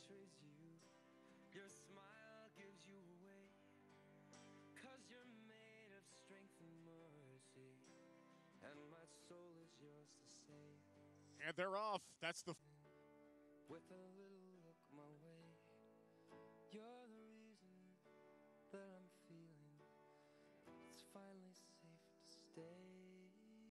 betrays you. Your smile gives you away, 'cause you're made of strength and mercy, and my soul is yours to save. And they're off. That's the... With a little look my way, you're the reason that I'm feeling it's finally safe to stay.